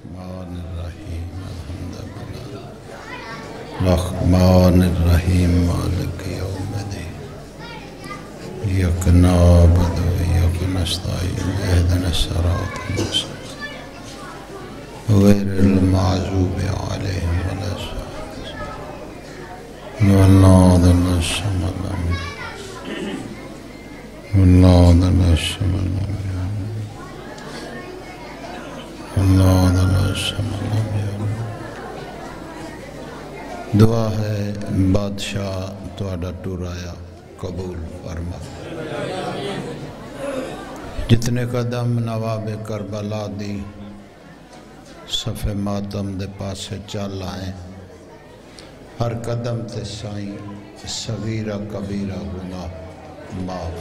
الرحمن الرحیم الحمدللہ الرحمن الرحیم مالک یوم الدین ایاک نعبد و ایاک نستعین اهدنا الصراط المستقیم غیر المغضوب علیہم ولا الضالین واللہ الصمد واللہ الصمد دعا ہے بادشاہ تہاڈا ٹرایا قبول فرما جتنے قدم نواب کربلا دی صف ماتم دے پاسے چل آئے ہر قدم تے سائیں صغیرہ کبیرہ گناہ معاف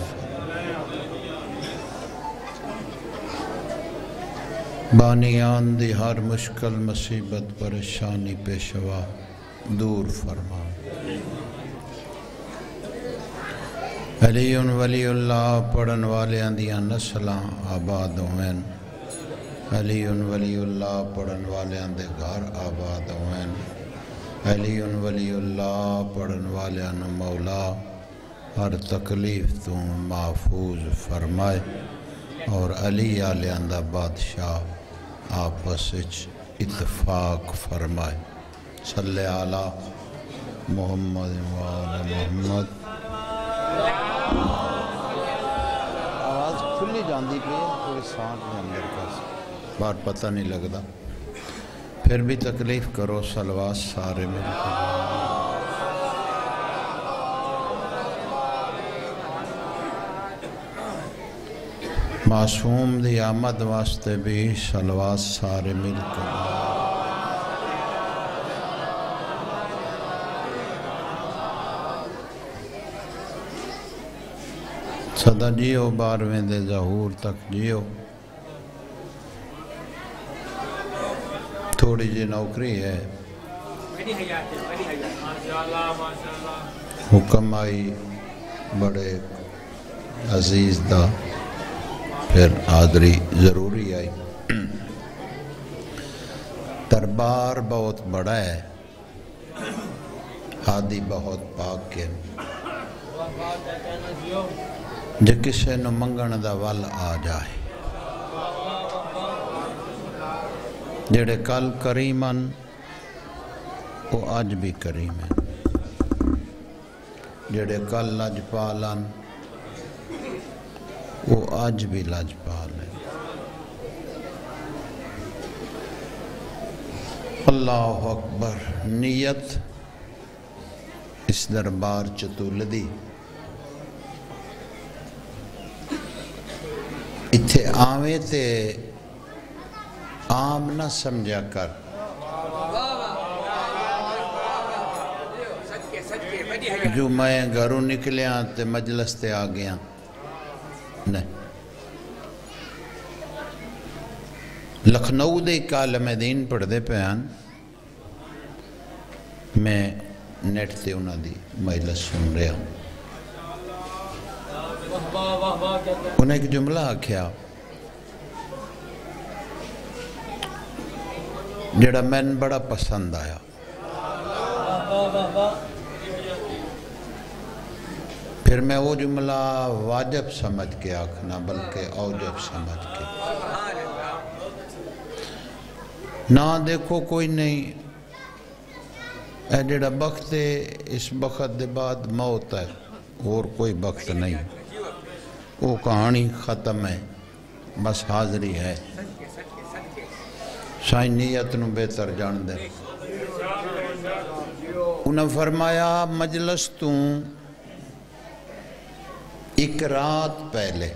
بانیان دی ہر مشکل مصیبت پریشانی پیشوا دور فرما علی ولی اللہ پڑھن والیاں دیاں نسلاں آباد ہوئن علی ولی اللہ پڑھن والیاں دے گھر آباد ہوئن علی ولی اللہ پڑھن والیاں نو مولا ہر تکلیف تو محفوظ فرمائے اور علی آلیاں دا بادشاہ آپس اتفاق فرمائے صلی علی محمد وعلی محمد آواز کھلی جاندی پہ کوئی سانٹ میں اندر کا بات پتہ نہیں لگتا پھر بھی تکلیف کرو صلوات سارے مل کر معصوم دی آمد واسطے بھی صلوات سارے مل کر صدا جیو بارویں دے ظہور تک جیو تھوڑی جی نوکری ہے حکم آئی بڑے عزیز دا پھر حاضری ضروری آئی دربار بہت بڑا ہے ہادی بہت پاک کے جو کسے نو منگن دا ول آ جائے جڑے کل کریمن وہ آج بھی کریم ہیں جڑے کل لجپالن وہ آج بھی لجپال ہیں اللہ اکبر نیت اس دربار چتولدی اتھے آویں تے عام نہ سمجھا کر جو میں گھروں نکلیاں تے مجلس تے آ گیا نہیں لکھنؤ دے کالم دین پڑھ دے پیان میں نیٹ تے انہاں دی مجلس سن رہا ہوں انہیں ایک جملہ آکھیا جڑا میں بڑا پسند آیا پھر میں وہ جملہ واجب سمجھ کے آکھنا بلکہ اوجب سمجھ کے نہ دیکھو کوئی نہیں اے جڑا وقت ہے اس وقت دے بعد موت ہے اور کوئی وقت نہیں وہ کہانی ختم ہے بس حاضری ہے سائیں نیت نو بہتر جان دے انہوں فرمایا مجلس تو ایک رات پہلے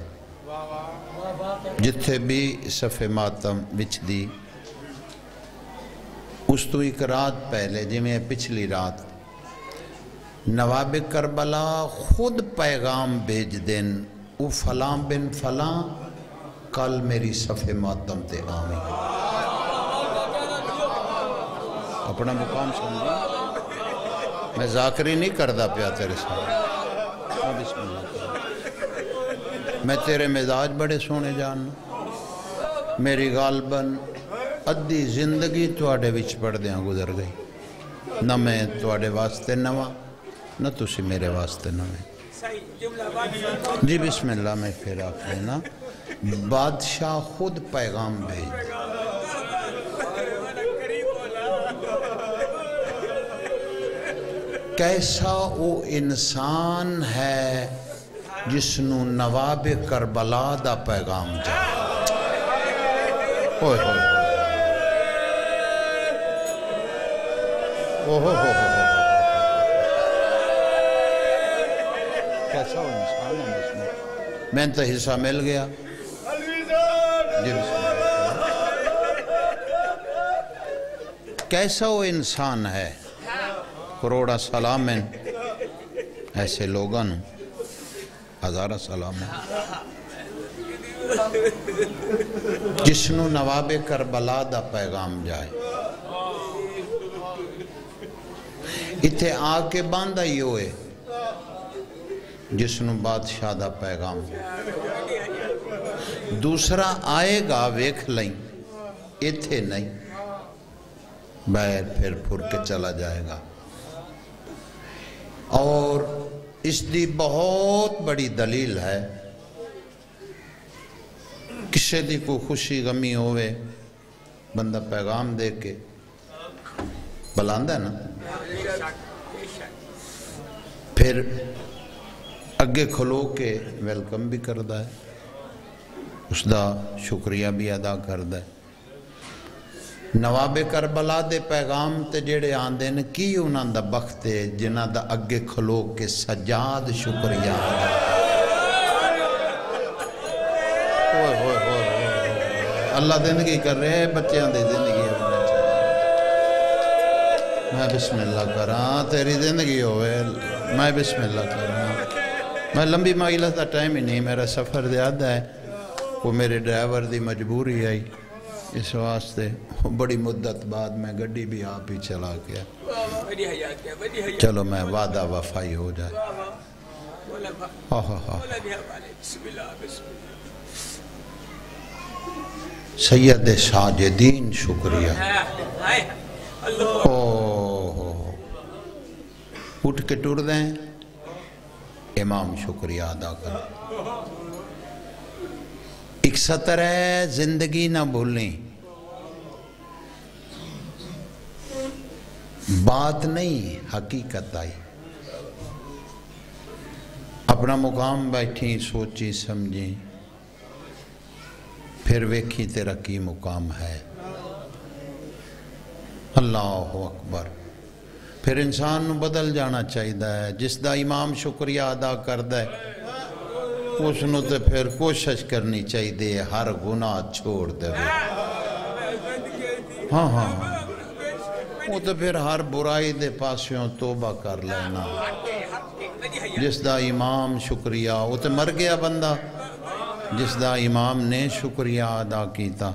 جتھے بھی صف ماتم بچ دی اس تو ایک رات پہلے جی میں پچھلی رات نواب کربلا خود پیغام بھیج دین او فلاں بن فلاں کل میری صف ماتم تے آمین اپنا مقام سمجھیں میں ذاکری نہیں کردہ پیا تیرے ساتھ بسم اللہ میں تیرے مزاج بڑے سونے جان میری غالباً ادھی زندگی تواڈے وچ پڑھدیاں گزر گئی، نہ میں تواڈے واسطے نواں نہ تسی میرے واسطے نویں۔ جی بسم اللہ میں پھر آپ لینا۔ بادشاہ خود پیغام بھیج، کیسا وہ انسان ہے جس نو نواب کربلا دا پیغام جا۔ ہوئے ہوئے ہوئے کیسا وہ انسان ہے اس میں، میں تو حصہ مل گیا۔ جی بسم اللہ۔ کیسا وہ انسان ہے، کروڑا سلام ہیں ایسے لوگاں ہزارہ سلام ہیں، جس نو نواب کربلا دا پیغام جائے۔ اتھے آ کے باندھا ہی ہوئے جس نو بادشاہ دا پیغام، دوسرا آئے گا ویکھ لیں، اتھے نہیں، باہر پھر پھر کے چلا جائے گا۔ اور اس دی بہت بڑی دلیل ہے، کسی دی کوئی خوشی غمی ہوئے بندہ پیغام دے کے بلاندہ ہے نا، پھر اگے کھلو کے ویلکم بھی کردہ ہے، اس دا شکریہ بھی ادا کردہ ہے۔ نواب کربلا دے پیغام تے جڑے آندے نے کی انہاں دا بخت ہے جنہاں دا اگے کھلو کے سجاد شکریہ ادا۔ اللہ زندگی کر رہے ہیں، بچیاں دے زندگی ہونے چاہیے۔ میں بسم اللہ کراں، تیری زندگی ہوئے، میں بسم اللہ کراں۔ میں لمبی مائلہ دا ٹائم ہی نہیں، میرا سفر زیادہ ہے، وہ میرے ڈرائیور دی مجبوری آئی، اس واسطے بڑی مدت بعد میں گڈی بھی آپ ہی چلا گیا۔ چلو میں وعدہ وفائی ہو جائے۔ سید ساجدین شکریہ۔ اٹھ کے ٹر دیں، امام شکریہ ادا کریں۔ ایک سطر ہے، زندگی نہ بھولیں، بات نہیں حقیقت آئی۔ اپنا مقام بیٹھی سوچی سمجھی، پھر ویکھی تیرا کی مقام ہے۔ اللہ اکبر۔ پھر انسان نو بدل جانا چاہیے ہے، جس دا امام شکریہ ادا کردہ ہے اس نو تے پھر کوشش کرنی چاہیے ہر گناہ چھوڑ دے۔ ہاں ہاں وہ تو پھر ہر برائی دے پاسیوں توبہ کر لینا۔ جس دا امام شکریہ، وہ تو مر گیا بندہ جس دا امام نے شکریہ ادا کیتا،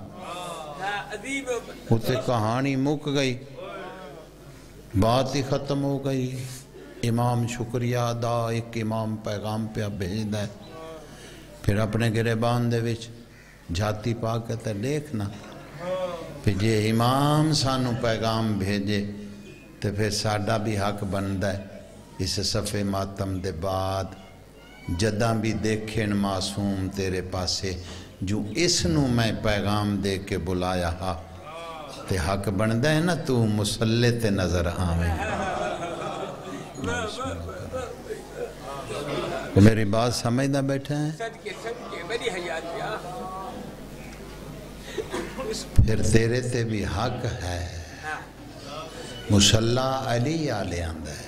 وہ تو کہانی مک گئی، بات ہی ختم ہو گئی۔ امام شکریہ ادا، ایک امام پیغام پہ بھیجدا ہے، پھر اپنے گریبان دے وچ جھاتی پا کے تے دیکھنا، پھر جے امام سانو پیغام بھیجے تو پھر ساڈا بھی حق بندا ہے اس صفحے ماتم دے بعد جداں بھی دیکھیں معصوم تیرے پاسے جو اس نو میں پیغام دے کے بلایا ہا تے حق بندا ہے نا تو مسلح تے نظر آویں۔ میری بات سمجھنا بیٹھے ہیں؟ پھر تیرے تے بھی حق ہے، مسلح علی آلے آندہ ہے،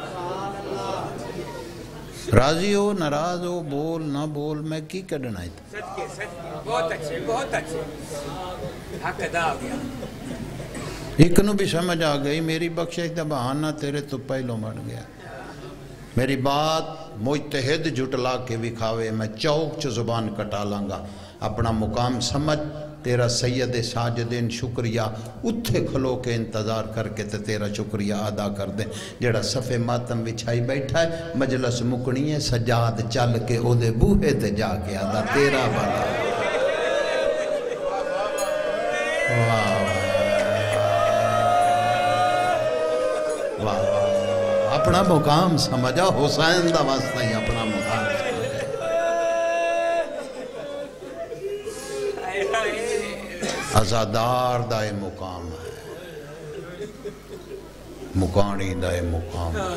راضی ہو ناراض ہو بول نہ بول میں کی کڈنا ہے۔ بہت اچھے بہت اچھے، حق ادا ہو گیا۔ ایک نو بھی سمجھ آ گئی میری بخشش دا بہانہ تیرے تو پہلو مر گیا، میری بات مجتہد جھٹلا کے وکھاوے میں چوک چ زبان کٹا لانگا، اپنا مقام سمجھ تیرا سید ساجدین شکریہ اتھے کھلو کے انتظار کر کے تیرا شکریہ ادا کر دیں۔ جڑا صفے ماتم وچھائی بیٹھا ہے مجلس مکنی ہے، سجاد چل کے او دے بوہے تے جا کے آدھا تیرا بھلا۔ واہ اپنا مقام سمجھا حسین دا واسطہ ہی اپنا مقام ازادار دا اے مقام ہے مکانی دا اے مقام ہے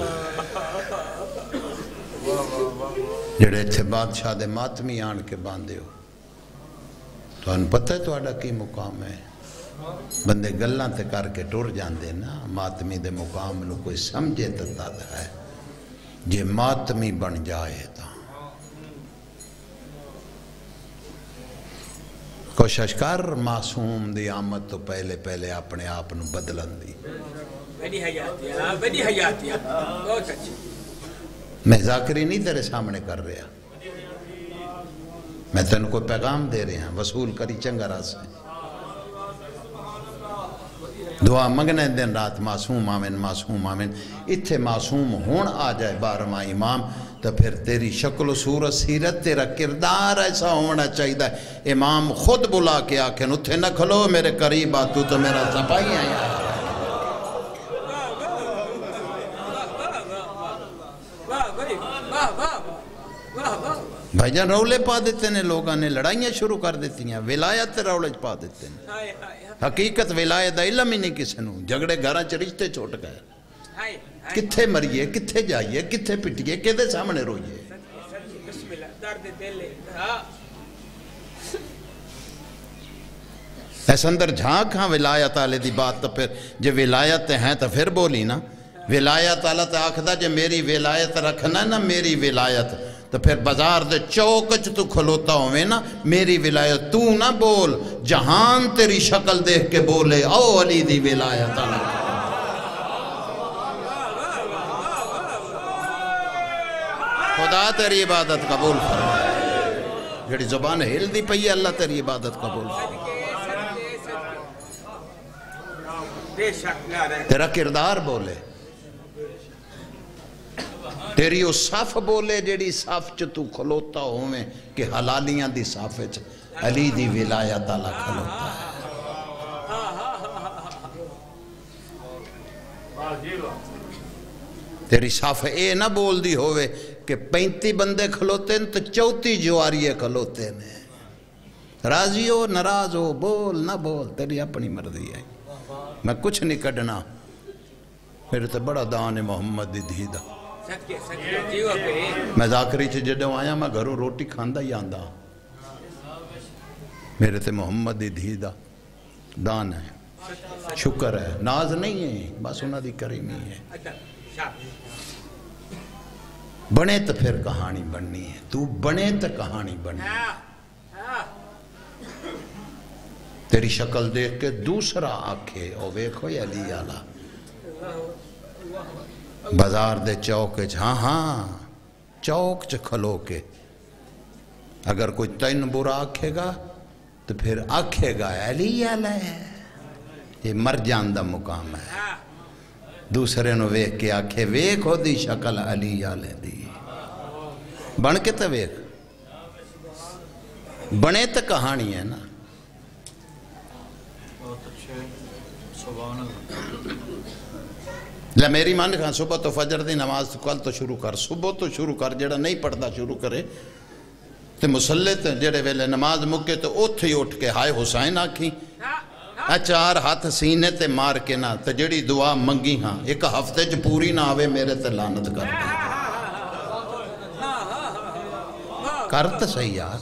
جڑے تھے بادشاہ دے ماتمی آن کے باندھے ہو تو ان پتہ ہے تو آڈا کی مقام ہے بندے گلّاں تے کر کے ٹور جاندے نا ماتمی دے مقام نو کوئی سمجھے تتا ہے جے ماتمی بن جائے تا کوشش کر معصوم دی آمد تو پہلے پہلے اپنے آپ نو بدلن دی بڑی حیاتیہ بہت اچھی میں ذاکری نہیں تیرے سامنے کر رہا میں تین کو پیغام دے رہے ہیں وصول کری چنگا راس ہے دعا منگنے دن رات معصوم آمین معصوم آمین اتھے معصوم ہون آ جائے 12واں امام تو پھر تیری شکل و صورت سیرت تیرا کردار ایسا ہونا چاہیے امام خود بلا کے آکھیں اتھے نہ کھلو میرے قریب آ تو میرا صفائی آیا بھائی جان رولے پا دیتے ہیں لوگاں نے لڑائیاں شروع کر دیتی ہیں ولایت رولے پا دیتے ہیں حقیقت ولایت علم ہی نہیں کسی نو جھگڑے گھراں چ رشتے چھوٹ گئے کتھے مریے کتھے جائیے کتھے پٹیے کدے سامنے روئیے ایسا اندر جھانک ہاں ولایت آلے دی بات تو پھر جو ولایت ہیں تو پھر بولی نا ولایت آلہ تو آکھدا جو میری ولایت رکھنا نا میری ولایت تو پھر بازار دے چوکچ تو کھلوتا ہوئے نا میری ولایت تو نہ بول جہان تیری شکل دیکھ کے بولے او علی دی ولایت آلہ خدا تیری عبادت قبول فرمائے جڑی زبان ہل دی پئی اللہ تیری عبادت قبول فرمائے تیرا کردار بولے تیری او صف بولے جیڑی صف چ تو کھلوتا ہوئے کہ حلالیاں دی صف چ علی دی ولایت آلہ کھلوتا ہے تیری صف اے نہ بول دی ہوئے کہ 35 بندے کھلوتے ہیں تو 34 جواریے کھلوتے ہیں راضی ہو ناراض ہو بول نہ بول تیری اپنی مرضی ہے میں کچھ نہیں کڈنا میرے تے بڑا دان محمد دی دھیدہ میں ذاکری چھ جڑوں آیا میں گھروں روٹی کھاندہ ہی آندہ میرے تے محمد دی دھیدہ دان ہے شکر ہے ناز نہیں ہے بس انہاں دی کریمی ہے بنے تو پھر کہانی بننی ہے تو بنے تو کہانی بننی ہے تیری شکل دیکھ کے دوسرا آکھے او ویکھو علی آلہ بازار دے چوک ہاں ہاں چوک چ کھلو کے اگر کوئی تین برا آکھے گا تو پھر آکھے گا علی آلہ یہ مر جان دا مقام ہے دوسرے نو ویکھ کے آکھے ویکھ ہو دی شکل علی آلہ دی بن کے تو ویکھ بنے تو کہانی ہے نا لے میری مان کھاں صبح تو فجر دی نماز کل تو شروع کر صبح تو شروع کر جڑا نہیں پڑھتا شروع کرے تے مسلح تے جڑے ویلے نماز مکے تو اوتھے ہی اٹھ کے ہائے حسین آکھی چار ہاتھ سینے تے مار کے نہ تے جڑی دعا منگی ہاں ایک ہفتے جو پوری نہ آوے میرے تے لعنت کر دے کر تو صحیح یار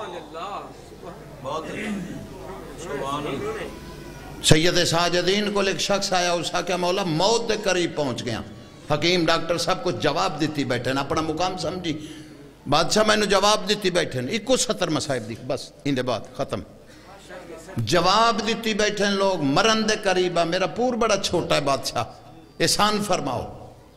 سید ساجدین کو ایک شخص آیا اس کہا مولا موت دے قریب پہنچ گیا حکیم ڈاکٹر سب کچھ جواب دیتی بیٹھے نا اپنا مقام سمجھی بادشاہ میں نے جواب دیتی بیٹھے نا ایک کو 70 مسائب دی بس اندے بعد ختم جواب دیتی بیٹھے لوگ مرن دے قریبا میرا پور بڑا چھوٹا ہے بادشاہ احسان فرماؤ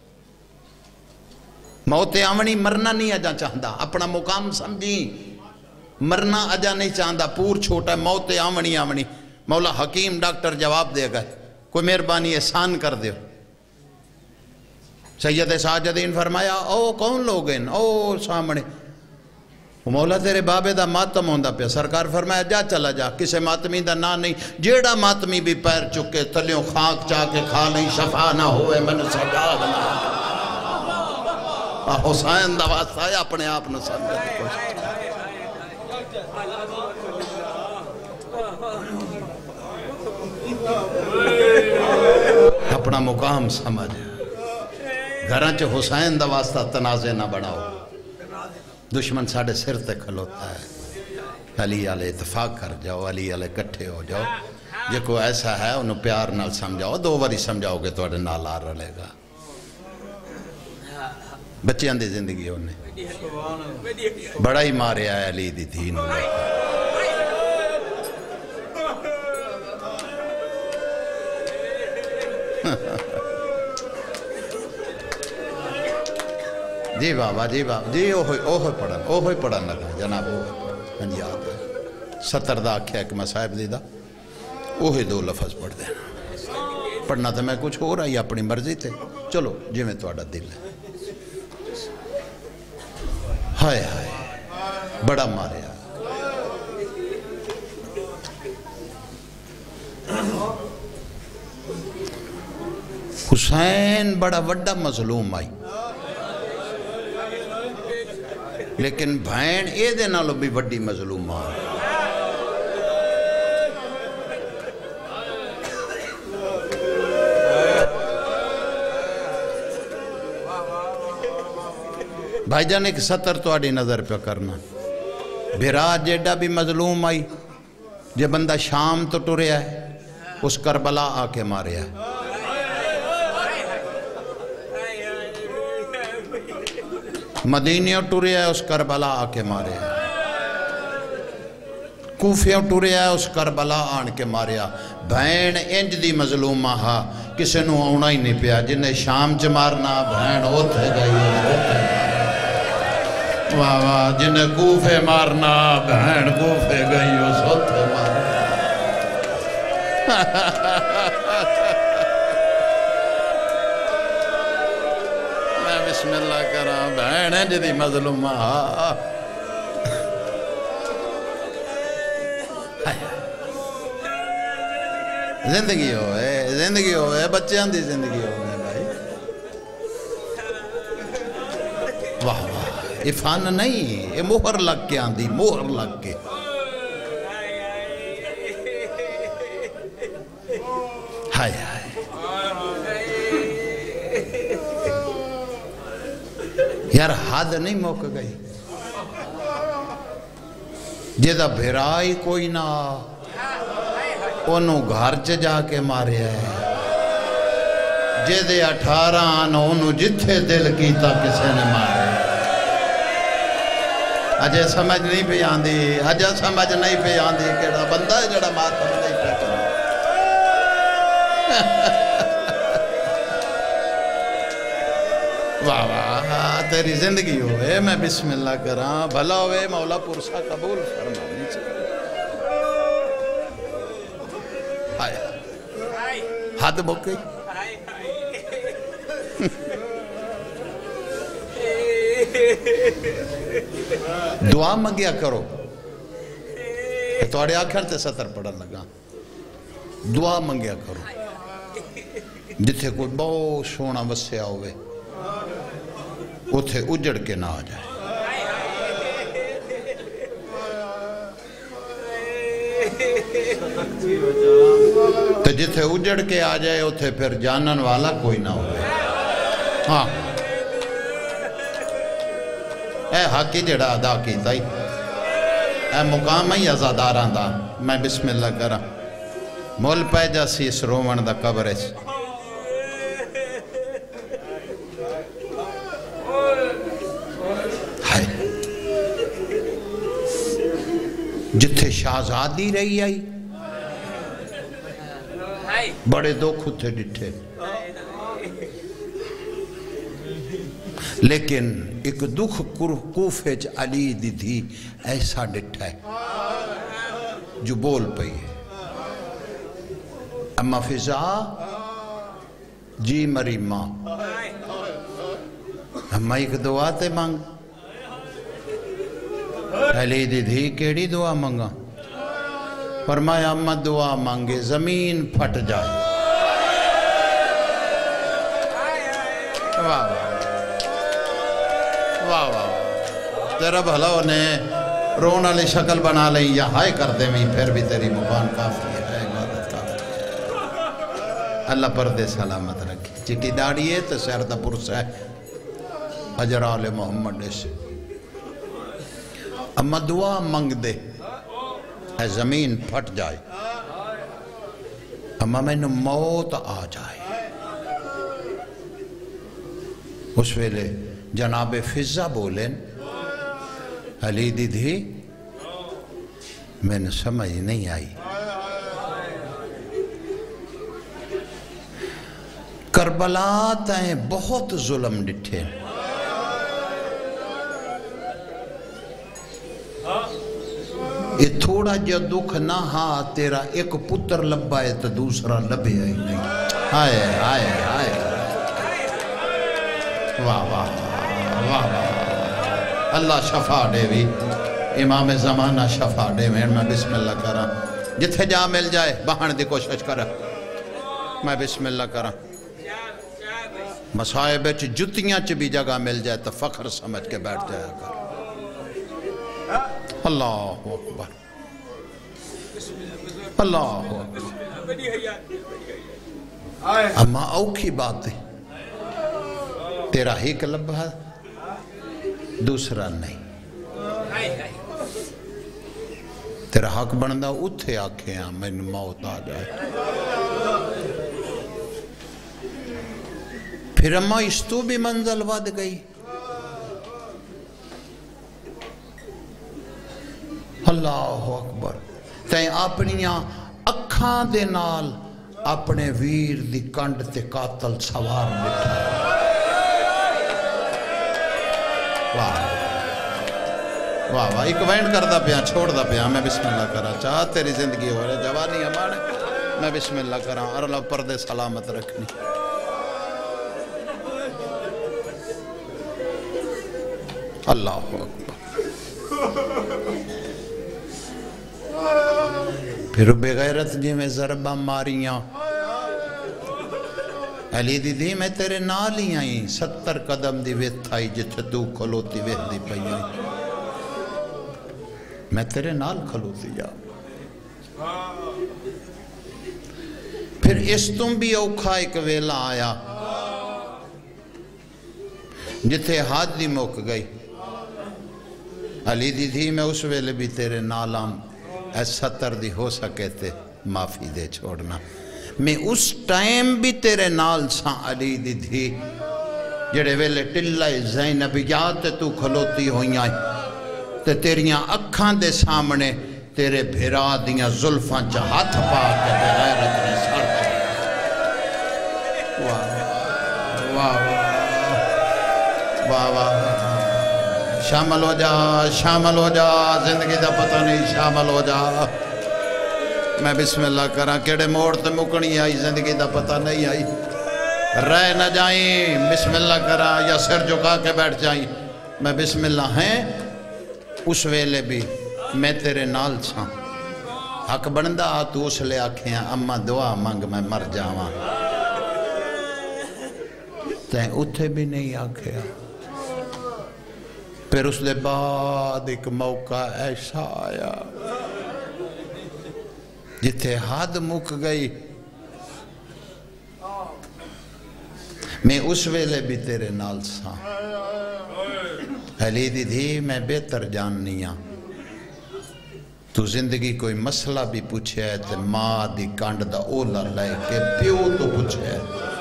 موت آمنی مرنا نہیں اجا چاہتا اپنا مقام سمجھی مرنا اجا نہیں چاہتا پور چھوٹا ہے موت آمنی مولا حکیم ڈاکٹر جواب دے گئے کوئی مہربانی احسان کر دے سید ساجدین فرمایا او کون لوگ ہیں او سامنے مولا تیرے بابے دا ماتم ہوندہ پہ سرکار فرمایا جا چلا جا کسے ماتمی دا نا نہیں جیڑا ماتمی بھی پیر چکے تلیوں خاک چاہ کے کھا نہیں شفا نہ ہوئے من سجاد نہ حسین دا واسطہ ہے اپنے آپ نو سمجھنے کی کوشش اپنا مقام سمجھ گھراں چ حسین دا واسطہ تنازع نہ بڑھاؤ دشمن ساڑھے سر تے کھلوتا ہے علی علیہ اتفاق کر جاؤ علی علیہ کٹھے ہو جاؤ جے کوئی ایسا ہے انہوں پیار نال سمجھاؤ 2 باری سمجھاؤ گے تو اڑے نال آ رلے گا بچے اندھی زندگی ہونے بڑا ہی مارے آئے علی دی دین جی بابا جی بابا جی اوہی پڑھن لگا جناب اوہی یاد ہے 70 دا آکھیا کہ میں صاحب دیدہ اوہی 2 لفظ پڑھ دینا پڑھنا تھا میں کچھ ہو رہا ہی اپنی مرضی تھے چلو جی میں توڑا دل ہے ہائے ہائے بڑا مارے آئے حسین بڑا وڈا مظلوم آئی لیکن بھین اے دے نالو بھی وڈی مظلوم آئی بھائی جان ایک 70 تو آڑی نظر پہ کرنا بھیرا جیڈا بھی مظلوم آئی جے بندہ شام تو ٹوریا ہے اس کربلا آکے ماریا ہے مدینیوں ٹوریا ہے اس کربلا آکے ماریا ہے کوفیوں ٹوریا ہے اس کربلا آن کے ماریا بھین انج دی مظلوم آہا کسے نو آنا ہی نہیں پیا جنہیں شام چ مارنا بھین ہوتے گئی واہ واہ جنہیں کوفے مارنا بہن کوفے گئی اس ہوتے مارنا میں بسم اللہ کرا بہن ہے جدی مظلومہ زندگی ہوئے بچے اندھی زندگی ہوئے بھائی واہ واہ یہ فن نہیں یہ مہر لگ کے آندھی مہر لگ کے ہائے ہائے یار حد نہیں موک گئی جیدہ بھرائی کوئی نہ انہوں گھر چ جا کے مارے ہے جیدے 18 آنوں انہوں جتھے دل کیتا کسے نے مارے اجے سمجھ نہیں پہ آندھی اجے سمجھ نہیں پہ آندھی کیڑا بندہ ہے جڑا ماتم نہیں پہ کرنا واہ واہ تیری زندگی ہوئے میں بسم اللہ کراں بھلا ہوئے مولا پرسا قبول فرمانی چاہیے آئے حد بک گئی دعا منگیا کرو توڑے آخر تے 70 پڑھن لگا دعا منگیا کرو جتھے کوئی بہت سونا وسیا ہوئے اتھے اجڑ کے نہ آ جائے تو جتھے اجڑ کے آ جائے اتھے پھر جانن والا کوئی نہ ہوئے ہاں اے حقی جڑا ادا کیتا ہی اے مقام ہی ازاداران دا میں بسم اللہ کرا مول پہ جاسی اس رومن دا قبر ہے جتھے شہزادی رہی آئی بڑے دکھ تھے ڈٹھے لیکن ایک دکھ کوفے چ علی دی تھی ایسا ڈٹھا ہے جو بول پئی ہے اما فضا جی مری ماں اما ایک دعا تے مانگ علی دی تھی کیڑی دعا مانگا فرمایا اما دعا مانگے زمین پھٹ جائے واہ واہ تیرا بھلا نے رون والی شکل بنا لیں یا ہائے کر دیں پھر بھی تیری مبان کافی ہے عبادت کافی ہے اللہ پردے سلامت رکھے چٹی داڑی ہے تو سیر دا پرس ہے حجر آل محمد سے اما دعا منگ دے اے زمین پھٹ جائے اما میں نے موت آ جائے اس ویلے جناب فضا بولیں علی دی دھی میں نے سمجھ نہیں آئی کربلا تائیں بہت ظلم ڈٹھے یہ تھوڑا جو دکھ نہ ہاں تیرا ایک پتر لبا ہے تو دوسرا لبے ہی نہیں آئے آئے آئے واہ واہ واہ واہ اللہ شفا دے بھی امام زمانہ شفا دے میں بسم اللہ کرا جتھے جا مل جائے بہان دی کوشش کرا میں بسم اللہ کرا مسائب جتیاں چ بھی جگہ مل جائے تو فخر سمجھ کے بیٹھ جائے کر اللہ اکبر اللہ اکبر اما اوکھی بات ہے تیرا ہی کلب ہے دوسرا نہیں تیرا حق بندہ اتھے آکھے ہیں میں موت آ جائے پھر اما اس تو بھی منزل ود گئی اللہ اکبر تین اپنیاں اکھاں دے نال اپنے ویر دی کنڈ تے قاتل سوار بٹھا واہ واہ واہ ایک وینڈ کردہ پیا چھوڑ دا پیا میں بسم اللہ کرا چاہ تیری زندگی ہو رہے جوانی ہمارے میں بسم اللہ کرا اور اللہ پردے سلامت رکھنی اللہ اکبر پھر بے غیرت جی میں ضربہ ماریاں علی دی میں تیرے نال ہی آئی 70 قدم دی ویت آئی جتھے تو کھلوتی ویت دی پئی آئی میں تیرے نال کھلوتی جا پھر اس تم بھی اوکھا ایک ویلا آیا جتھے ہاتھ دی موک گئی علی دی میں اس ویلے بھی تیرے نالام اے 70 دی ہو سکے تے معافی دے چھوڑنا میں اس ٹائم بھی تیرے نال ساں علی دی جڑے ویلے ٹلائے زینبیات تو کھلوتی ہوئیاں تے تیریاں اکھاں دے سامنے تیرے بھیرا دیاں زلفاں چا ہاتھ پا کے غیرت نے سر واہ واہ واہ واہ شامل ہو جا زندگی دا پتہ نہیں شامل ہو جا میں بسم اللہ کراں کیڑے موڑ تے مکنی آئی زندگی دا پتہ نہیں آئی رہ نہ جائیں بسم اللہ کراں یا سر جھکا کے بیٹھ جائیں میں بسم اللہ ہیں اس ویلے بھی میں تیرے نال چھاں حق بندہ تو اس لے آکھیاں اما دعا مانگ میں مر جاواں تین اتھے بھی نہیں آکھیا پھر اس لے بعد ایک موقع ایسا آیا جتھے حد مک گئی میں اس ویلے بھی تیرے نال ساں علی دی میں بہتر جاننی ہاں تو زندگی کوئی مسئلہ بھی پوچھے ہے تے ماں دی کانڈ دا اولا لے کے پیو تو پوچھے ہے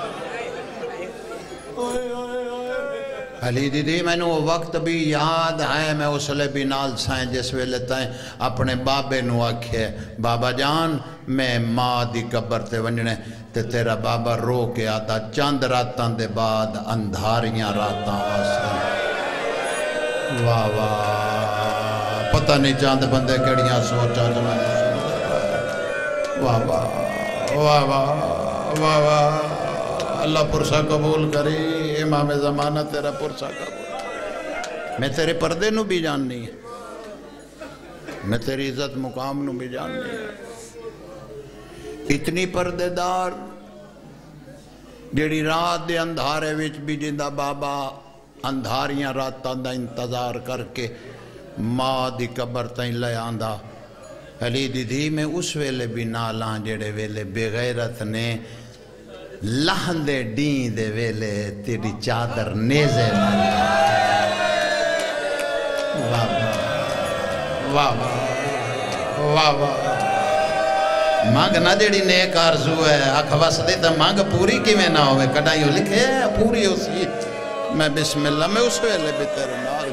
علی دی میں نے وہ وقت بھی یاد ہے میں اس لئے بھی نال سائیں جس ویلے تائیں اپنے بابے نو آکھے بابا جان میں ماں دی قبر تے ونجنے تے تیرا بابا رو کے آتا چند راتاں دے بعد اندھاریاں راتاں آسان واہ واہ پتہ نہیں چاند بندے کڑیاں سوچا جو میں واہ واہ واہ واہ واہ واہ اللہ پرسہ قبول کری امام زمانہ تیرا پرسہ قبول میں تیرے پردے نو بھی جاننی ہے میں تیری عزت مقام نو بھی جاننی ہے اتنی پردے دار جیڑی رات دے اندھارے وچ بھی جندہ بابا اندھاریاں راتاں دا انتظار کر کے ماں دی قبر تائیں لے آندا علی دی دھی میں اس ویلے بھی نالاں جڑے ویلے بغیرت نے لہندے ڈین دے ویلے تیری چادر نیزے واہ واہ واہ واہ مانگ نہ جڑی نیک آرزو ہے آنکھ وسدی تا مانگ پوری کی میں نہ ہوئے کڑائیوں لکھے ہے پوری اسی میں بسم اللہ میں اس ویلے بھی تیرے نال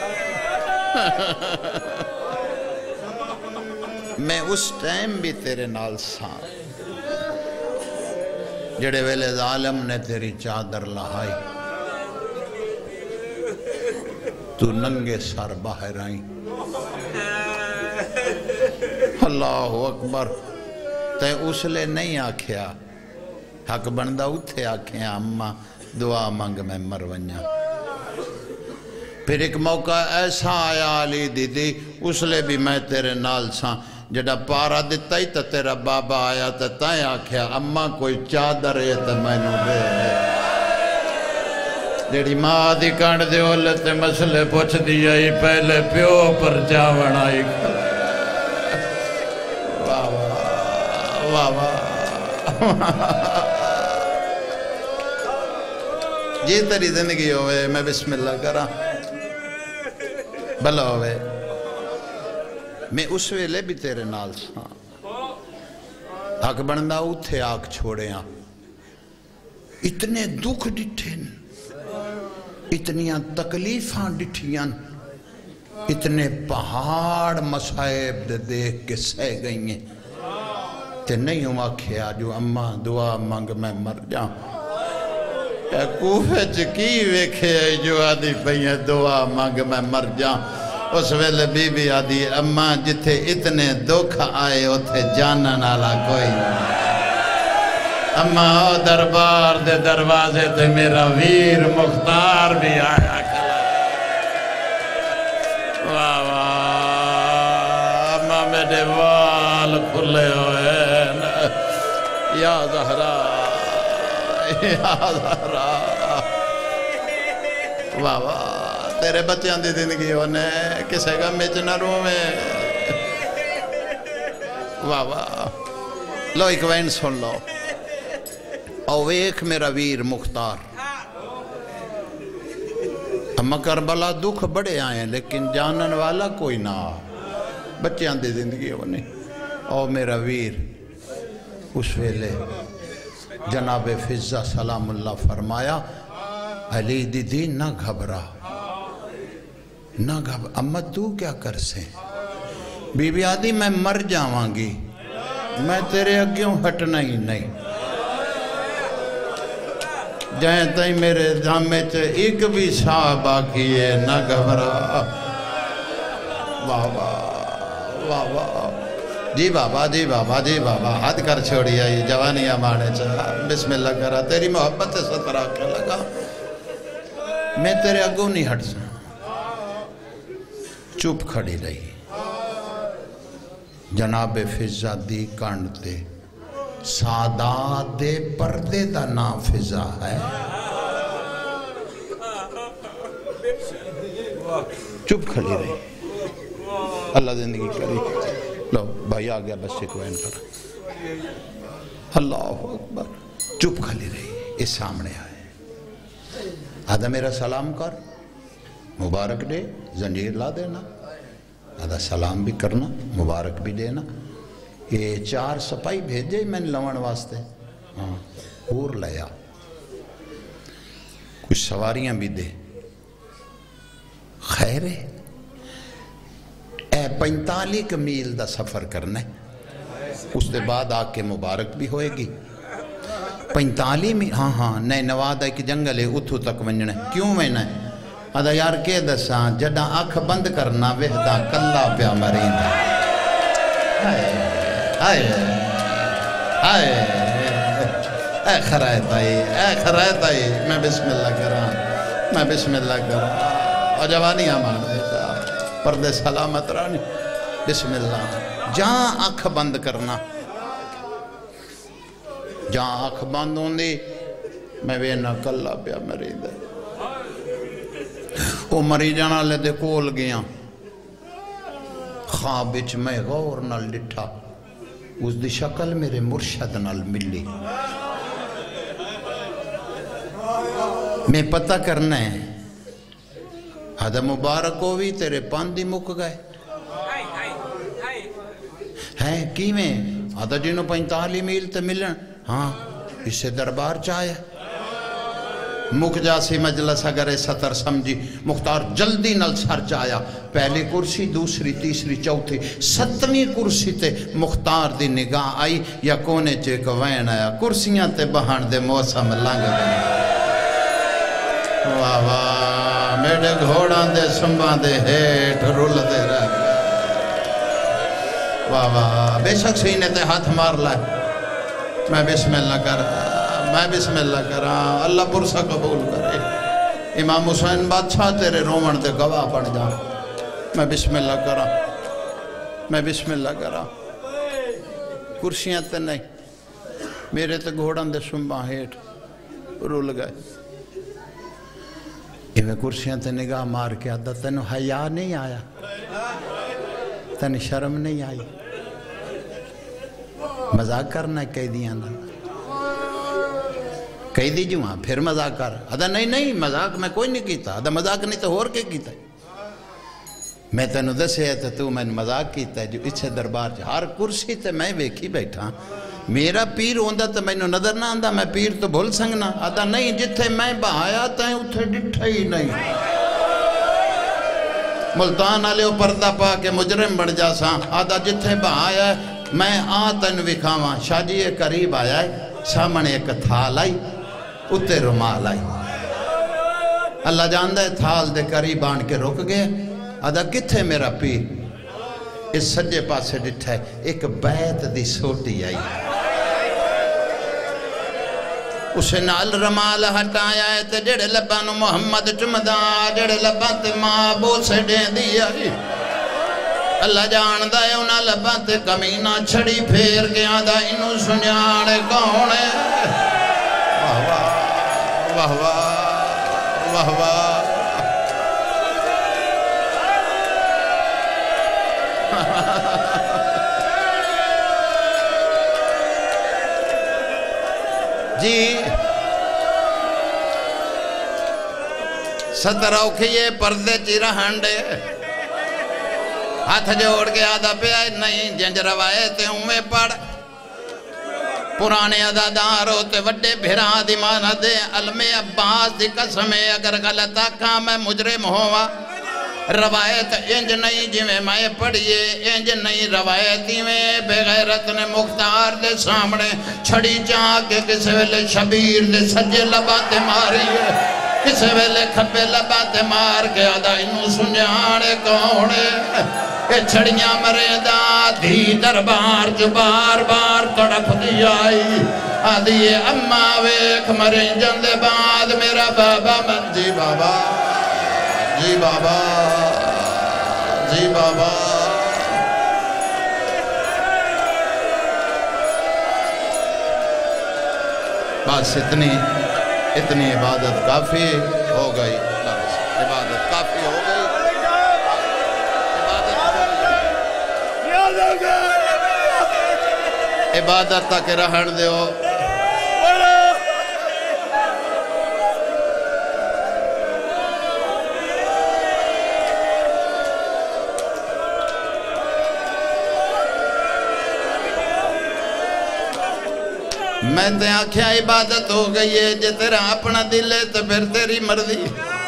میں اس ٹائم بھی تیرے نال سان جڑے ویلے ظالم نے تیری چادر لہائی تو ننگے سر باہر آئی اللہ اکبر تے اس لئے نہیں آکھیا حق بندہ اتھے آکھیا اممہ دعا مانگ میں مرونیا پھر ایک موقع ایسا آیا علی دیدی اس لئے بھی میں تیرے نال ساں جڑا پارا دیتا ہی تا تیرا بابا آیا تا تائیں آکھیا اممہ کوئی چادر ہے تا میں نو دے جڑی ماں دی کانڈ دے اولتے مسئلے پوچھ دیا ہی پہلے پیو پر جاون آئی واہ واہ واہ جی تیری زندگی ہوئے میں بسم اللہ کرا بھلا ہوئے میں اس ویلے بھی تیرے نال ساں حق بندہ اتھے آگ چھوڑے ہاں اتنے دکھ ڈٹھیں اتنیاں تکلیفاں ڈٹھیاں اتنے پہاڑ مسائب دے دیکھ کے سہ گئی ہیں تے نہیں ہوں آکھیا جو اممہ دعا مانگ میں مر جاؤں اے کوفے چکی ویکھے جو آدھی پہیے دعا مانگ میں مر جاؤں اس ویلے بی بی آدھی اممہ جتھے اتنے دکھ آئے اتھے جانن آلا کوئی نہیں اممہ او دربار دے دروازے تے میرا ویر مختار بھی آیا کھلا واہ واہ اممہ میرے وال کھلے ہوئے یا زہرا یا زہرا واہ واہ تیرے بچیاں دی زندگی ہونے کسے گا میچنا رو میں واہ واہ لو ایک وین سن لو او ایک میرا ویر مختار اما کربلا دکھ بڑے آئیں لیکن جانن والا کوئی نہ بچیاں دی زندگی ہونے او میرا ویر اس ویلے جناب فضہ سلام اللہ فرمایا علی دیدی نہ گھبرا نہ گھبرا اماں تو کیا کر سے بی بی آدھی میں مر جاواں گی میں تیرے اگیوں ہٹنا ہی نہیں جائیں تائیں میرے دھامے چے ایک بھی ساہ باقی ہے نہ گھبرا واہ واہ واہ واہ جی بابا جی بابا جی بابا ہاتھ کر چھوڑی آئی جوانیاں مانے چاہا بسم اللہ کرا تیری محبت سے سترہ کے لگا میں تیرے اگوں نہیں ہٹ سا چپ کھڑی رہی جناب فضہ دی کانڈتے سادات دے پردے دا نام فضہ ہے چپ کھڑی رہی اللہ زندگی کری لو بھائی آگیا بس ایک وین کر اللہ اکبر چپ کھڑی رہی اس سامنے آئے آدھا میرا سلام کر مبارک دے زنجیر لا دینا آدھا سلام بھی کرنا مبارک بھی دینا یہ 4 سپائی بھیجے میں نے لوان واسطے اور لیا کچھ سواریاں بھی دے خیر ہے اے 45 میل دا سفر کرنا اس دے بعد آ کے مبارک بھی ہوئے گی 45 میل ہاں نئے نواد ہے کہ جنگل ہے اتھو تک ونجنے کیوں میں نئے آدھا یار کے دساں جڑا آنکھ بند کرنا وحدہ کلا پیا مرین آئے آئے اے خرائط آئی میں بسم اللہ کران میں بسم اللہ کران اور جوانیاں مان دیتا پردے سلامت رانی بسم اللہ جہاں آنکھ بند کرنا جہاں آنکھ بند ہوں دی میں وینا کلا پیا مرین وہ مریضاں والے دے کول گیا خواب وچ میں غور نال ڈٹھا اس دی شکل میرے مرشد نال ملی میں پتہ کرنا ہے آدھا مبارک ہوئی تیرے پاندی مک گئے ہیں کی میں آدھا جنہوں 45 میل تے ملن ہاں اس سے دربار چاہے مک جاسی مجلس اگر ستر سمجھی مختار جلدی نل سر چایا پہلی کرسی دوسری تیسری چوتھی ستویں کرسی تے مختار دی نگاہ آئی یا کونے چیک وین آیا کرسیاں تے بہن دے موسم لنگ گئے واہ واہ میرے گھوڑاں دے سنباں دے ہیٹ رول دے رہ واہ واہ بے شک سینے تے ہاتھ مار لائے میں بسم اللہ کر اللہ پرسہ قبول کرے امام حسین بادشاہ تیرے رومن تے گواہ بڑھ جا میں بسم اللہ کرا کرسیاں تے نہیں میرے تے گھوڑاں دے سنباں ہیٹ رول گئے میں کرسیاں تے نگاہ مار کے آدھا تینو حیا نہیں آیا تین شرم نہیں آئی مذاق کرنا قیدیاں نا قیدی جو ہاں پھر مذاق کر آدھا نہیں مذاق میں کوئی نہیں کیتا آدھا مذاق نہیں تو اور کے کیتا میں تینو دسے ہے تو میں مذاق کیتا ہے جو اچھے دربار ہر کرسی تے میں ویکھی بیٹھا میرا پیر ہوندہ تو میں نظر نہ آندہ میں پیر تو بھول سنگنا آدھا نہیں جتھے میں بہایا تائیں اتھے ڈٹھا ہی نہیں ملتان آلے او پردہ پا کے مجرم بڑھ جا ساں آدھا جتھے بہایا میں آتن وکھاواں شاہ جی قریب آیا ہے سامنے ایک تھال آئی اتے رمال آئی اللہ جاندہ ہے تھال دے قریب آن کے رک گئے آدھا کتھے میرا پیر اس سجے پاسے ڈٹھا ہے ایک بیت دی سوٹی آئی اسے نال رمال ہٹایا ہے تے جڑے لبان محمد چمدہ جڑے لبان تے ماں بو سے دیں دیا اللہ جاندہ ہے انہا لبان تے کمینہ چھڑی پھیر کے آدھا انہوں سنیانے کونے واہ واہ واہ واہ جی ستر اوکھیے پردے چی رہنڈے ہاتھ جوڑ کے آدھا پہ آئے نہیں جنج روایتے ہوں میں پڑھ پرانے عدادار ہوتے وڈے بھیران دی مانا دے علم عباس دی قسمیں اگر غلطہ کام ہے مجرم ہوا روایت انج نہیں جی میں پڑھئے انج نہیں روایتی میں بغیرت نے مختار دے سامنے چھڑی چاہ کے کسے ویلے شبیر دے سجے لباتے ماری ہے کسے ویلے کھپے لباتے مار کے آدھا انہوں سنجانے کونے اے چھڑیاں مرے دا دھی دربار جو بار بار تڑپ دی آئی آدھیے اممہ ویک مرے جندے بعد میرا بابا من جی بابا جی بابا جی بابا بس اتنی عبادت کافی ہو گئی عبادت کافی ہو گئی عبادت تک رہن دیو میں تے آنکھیں عبادت ہو گئی ہے جے تیرا اپنا دل ہے تو پھر تیری مرضی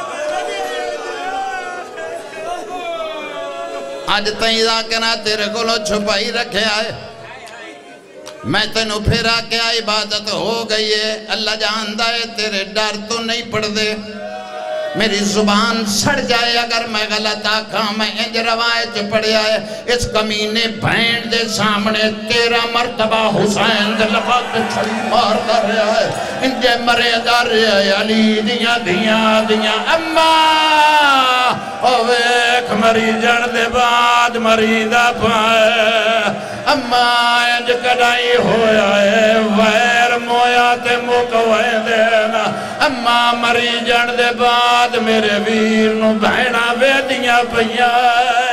آج تائیں ذاکرہ تیرے کولو چھپائی رکھے آئے میں تینو پھر آکے عبادت ہو گئی ہے اللہ جاندہ ہے تیرے ڈر تو نہیں پڑھ دے میری زبان سڑ جائے اگر میں غلط آکھاں میں انج روایت پڑھے آئے اس کمینے بھین دے سامنے تیرا مرتبہ حسین دے لبات پہ چھڑی مار در رہا ہے انجے مرے در رہا ہے علی دیاں اممہ اویک مری جن دے بعد مری دا پائے اممہ انج کڑائی ہویا ہے ویر مویا تے مکوئے دینا اماں مری جان دے بعد میرے ویر نو بہنا ویدیاں پئیاں